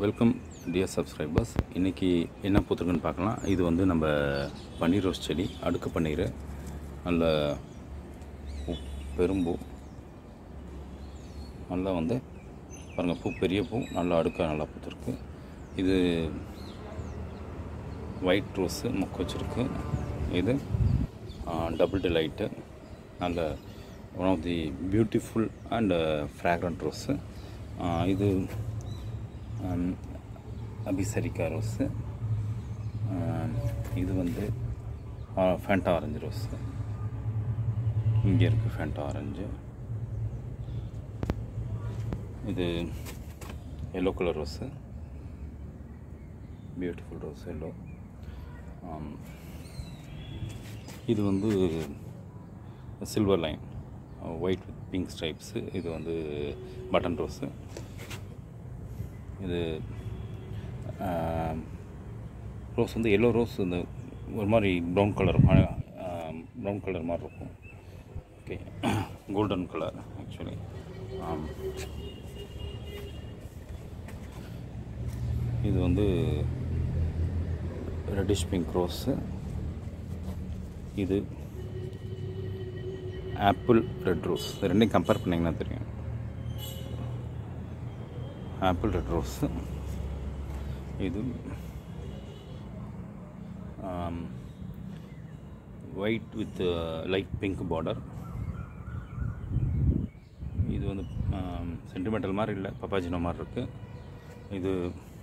Welcome dear subscribers. இன்றைக்கி என்ன பூத்துருக்குன்னு பார்க்கலாம். இது வந்து நம்ம பன்னீர் ரோஸ் செடி, அடுக்கு பன்னீர், நல்ல பெரும்பூ, நல்லா வந்து பாருங்கள், பூ பெரிய பூ, நல்லா அடுக்காக நல்லா பூத்துருக்கு. இது ஒயிட் ரோஸு மொக்கு வச்சுருக்கு. இது டபுள் டிலைட்டு, நல்ல one of the beautiful and fragrant rose. இது அபிசரிக்கா ரோஸு. இது வந்து ஃபேண்டா ஆரஞ்சு ரோஸு. இங்கே இருக்குது ஃபேண்டா ஆரஞ்சு. இது yellow colour rose, beautiful rose yellow. இது வந்து silver line, white with pink stripes. இது வந்து பட்டன் ரோஸு. இது ரோஸ் வந்து எல்லோ ரோஸ், இந்த ஒரு மாதிரி ப்ரௌன் கலர் மாதிரி இருக்கும். Okay, golden colour actually. இது வந்து ரெட்டிஷ் பிங்க் ரோஸு. இது ஆப்பிள் ரெட் ரோஸ். இது ரெண்டையும் கம்பேர் பண்ணிங்கன்னா தெரியும். Apple red rose. இது white with light pink border. இது வந்து சென்டிமெண்டல் மாதிரி இல்லை, பப்பாஜினோ மாதிரி இருக்குது. இது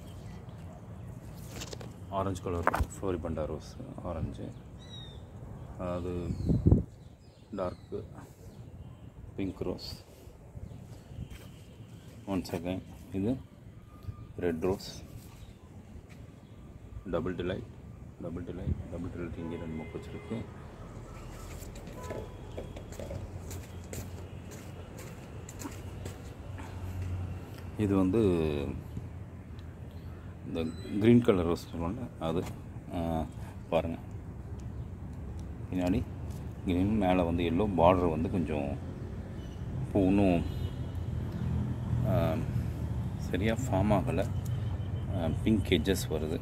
orange colour floribunda rose, orange. அது dark pink rose. Once again இது ரெட் ரோஸ், டபுள் டிலைட் இங்கே ரெண்டு மொக்கு வச்சுருக்கு. இது வந்து இந்த க்ரீன் கலர் ரோஸ் சொல்லுவாங்க, அது பாருங்கள், பின்னாடி க்ரீன், மேலே வந்து எல்லோ, பார்டர் வந்து கொஞ்சம் பூனும் சரியாக ஃபார்ம் ஆகலை, பிங்க் எட்ஜஸ் வருது.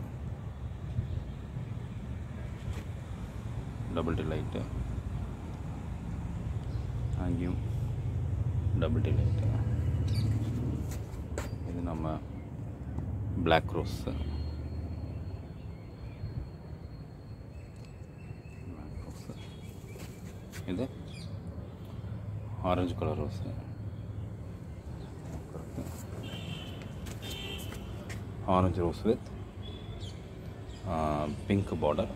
டபுள் டிலைட்டு, அங்கேயும் டபுள் டிலைட்டு. இது நம்ம பிளாக் ரோஸு. இது orange colour rose. Orange rose with pink border.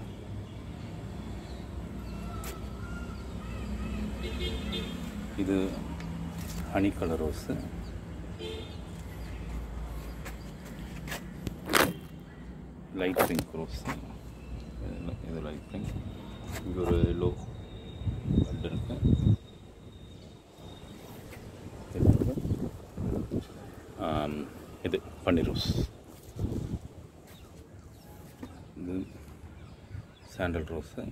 இது honey colour rose. Light pink rose. இது லைட் பிங்க். இங்கே ஒரு எல்லோ ரெட் இருக்கு. இது பன்னீர் ரோஸ். இது சாண்டல் ரோஸு.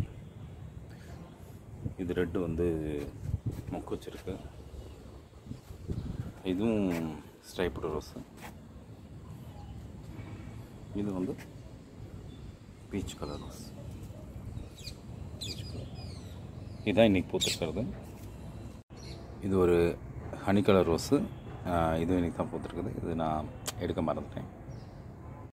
இது ரெட்டு வந்து மொக்கு வச்சுருக்கு. இதுவும் ஸ்ட்ரைப்டு ரோஸு. இது வந்து பீச் கலர் ரோஸ். இதுதான் இன்றைக்கி பூத்துருக்கிறது. இது ஒரு ஹனி கலர் ரோஸு. இதுவும் இன்றைக்கி தான் பூத்துருக்குது. இது நான் எடுக்க மறந்துட்டேன்.